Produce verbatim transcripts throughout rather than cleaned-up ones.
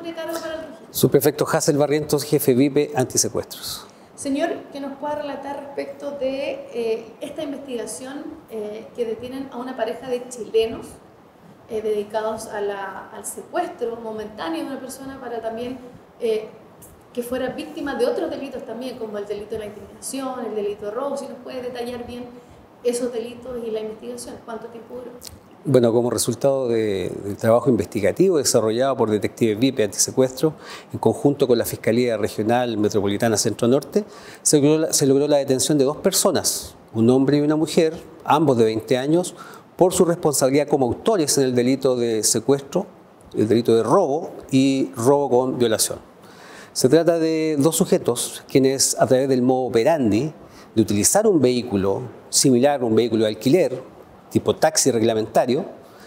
de cargo para el registro? Subprefecto Hazel Barrientos, jefe V I P antisecuestros. Señor, que nos pueda relatar respecto de eh, esta investigación eh, que detienen a una pareja de chilenos eh, dedicados a la, al secuestro momentáneo de una persona para también eh, que fuera víctima de otros delitos también, como el delito de la intimidación, el delito de robo. Si nos puede detallar bien esos delitos y la investigación, ¿cuánto tiempo duró? Bueno, como resultado de, del trabajo investigativo desarrollado por detectives V I P antisecuestro, en conjunto con la Fiscalía Regional Metropolitana Centro Norte, se logró, se logró la detención de dos personas, un hombre y una mujer, ambos de veinte años, por su responsabilidad como autores en el delito de secuestro, el delito de robo y robo con violación. Se trata de dos sujetos quienes, a través del modo operandi de utilizar un vehículo similar a un vehículo de alquiler, tipo taxi reglamentario,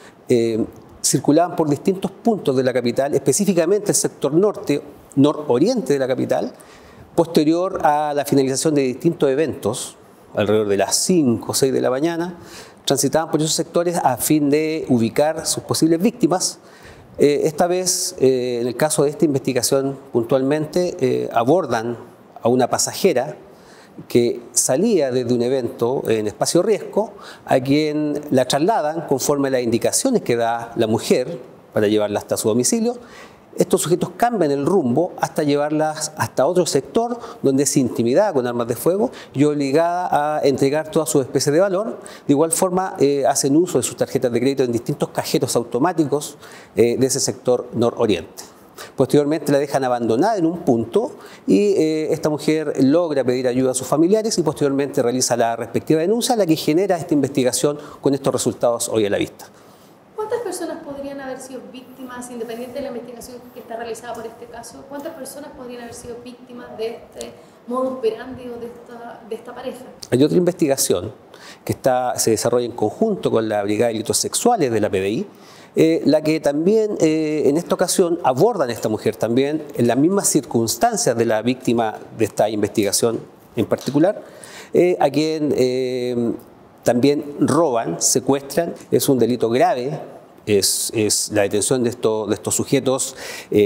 eh, circulaban por distintos puntos de la capital, específicamente el sector norte, nororiente de la capital, posterior a la finalización de distintos eventos, alrededor de las cinco o seis de la mañana, transitaban por esos sectores a fin de ubicar sus posibles víctimas. Eh, esta vez, eh, en el caso de esta investigación puntualmente, eh, abordan a una pasajera que salía desde un evento en espacio riesgo, a quien la trasladan conforme a las indicaciones que da la mujer para llevarla hasta su domicilio. Estos sujetos cambian el rumbo hasta llevarlas hasta otro sector donde es intimidada con armas de fuego y obligada a entregar toda su especie de valor. De igual forma, eh, hacen uso de sus tarjetas de crédito en distintos cajeros automáticos eh, de ese sector nororiente. Posteriormente la dejan abandonada en un punto y eh, esta mujer logra pedir ayuda a sus familiares y posteriormente realiza la respectiva denuncia, la que genera esta investigación con estos resultados hoy a la vista. ¿Cuántas personas podrían haber sido víctimas, independiente de la investigación que está realizada por este caso, cuántas personas podrían haber sido víctimas de este modus operandi o de esta, de esta pareja? Hay otra investigación que está, se desarrolla en conjunto con la Brigada de Delitos Sexuales de la P D I, Eh, la que también eh, en esta ocasión abordan a esta mujer también en las mismas circunstancias de la víctima de esta investigación en particular, eh, a quien eh, también roban, secuestran. Es un delito grave. Es, es la detención de, esto, de estos sujetos,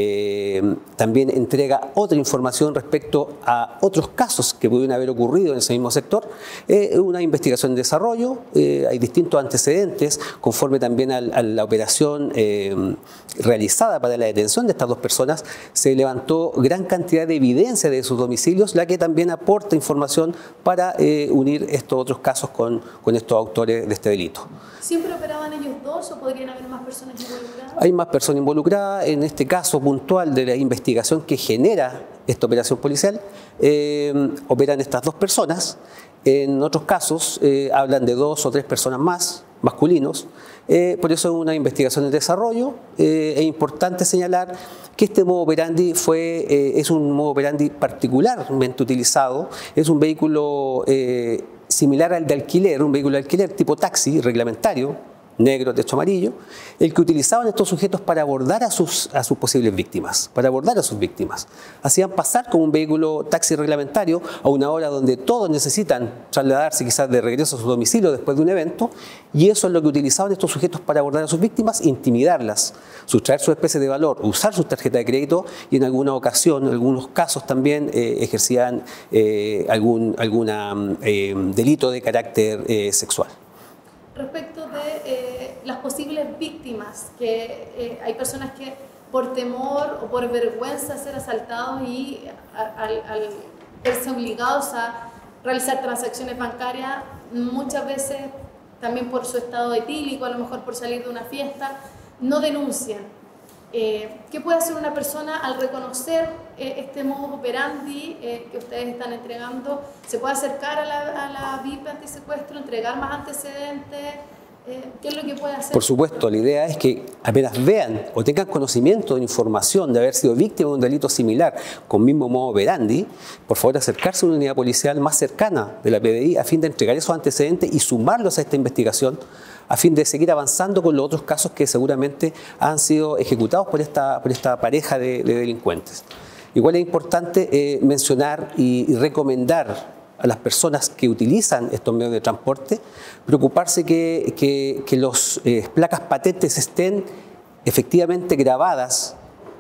eh, también entrega otra información respecto a otros casos que pudieron haber ocurrido en ese mismo sector. Eh, una investigación en desarrollo, eh, hay distintos antecedentes, conforme también a, a la operación eh, realizada para la detención de estas dos personas, se levantó gran cantidad de evidencia de sus domicilios, la que también aporta información para eh, unir estos otros casos con, con estos autores de este delito. ¿Siempre operaban ellos dos o podrían haber más personas involucradas? Hay más personas involucradas. En este caso puntual de la investigación que genera esta operación policial, eh, operan estas dos personas. En otros casos eh, hablan de dos o tres personas más, masculinos. Eh, por eso es una investigación en desarrollo. Eh, es importante señalar que este modo operandi fue, eh, es un modo operandi particularmente utilizado. Es un vehículo eh, similar al de alquiler, un vehículo de alquiler tipo taxi reglamentario, negro, techo amarillo, el que utilizaban estos sujetos para abordar a sus, a sus posibles víctimas, para abordar a sus víctimas. Hacían pasar como un vehículo taxi reglamentario a una hora donde todos necesitan trasladarse quizás de regreso a su domicilio después de un evento, y eso es lo que utilizaban estos sujetos para abordar a sus víctimas, intimidarlas, sustraer su especie de valor, usar sus tarjetas de crédito y en alguna ocasión, en algunos casos también eh, ejercían eh, algún alguna, eh, delito de carácter eh, sexual. Respecto de eh, las posibles víctimas, que eh, hay personas que por temor o por vergüenza de ser asaltados y a, al, al verse obligados a realizar transacciones bancarias, muchas veces también por su estado etílico, a lo mejor por salir de una fiesta, no denuncian. Eh, ¿Qué puede hacer una persona al reconocer eh, este modus operandi eh, que ustedes están entregando? ¿Se puede acercar a la, a la V I P antisecuestro, entregar más antecedentes? Eh, ¿Qué es lo que puede hacer? Por supuesto, la idea es que apenas vean o tengan conocimiento de información de haber sido víctima de un delito similar con mismo modo operandi, por favor acercarse a una unidad policial más cercana de la P D I a fin de entregar esos antecedentes y sumarlos a esta investigación, a fin de seguir avanzando con los otros casos que seguramente han sido ejecutados por esta, por esta pareja de, de delincuentes. Igual es importante eh, mencionar y, y recomendar a las personas que utilizan estos medios de transporte preocuparse que, que, que las eh, placas patentes estén efectivamente grabadas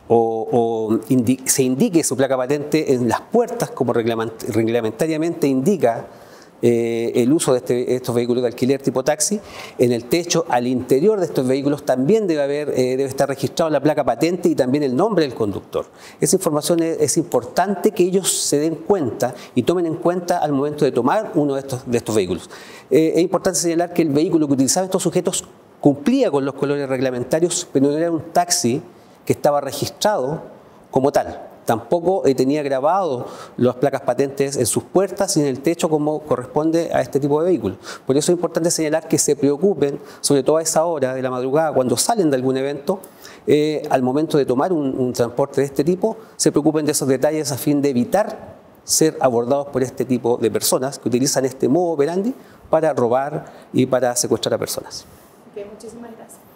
o, o indi se indique su placa patente en las puertas, como reglamentariamente indica eh, el uso de este, estos vehículos de alquiler tipo taxi. En el techo, al interior de estos vehículos, también debe, haber, eh, debe estar registrado la placa patente y también el nombre del conductor. Esa información es, es importante que ellos se den cuenta y tomen en cuenta al momento de tomar uno de estos, de estos vehículos. Eh, es importante señalar que el vehículo que utilizaban estos sujetos cumplía con los colores reglamentarios, pero no era un taxi que estaba registrado como tal. Tampoco eh, tenía grabado las placas patentes en sus puertas y en el techo como corresponde a este tipo de vehículos. Por eso es importante señalar que se preocupen, sobre todo a esa hora de la madrugada, cuando salen de algún evento, eh, al momento de tomar un, un transporte de este tipo, se preocupen de esos detalles a fin de evitar ser abordados por este tipo de personas que utilizan este modo operandi para robar y para secuestrar a personas. Okay, muchísimas gracias.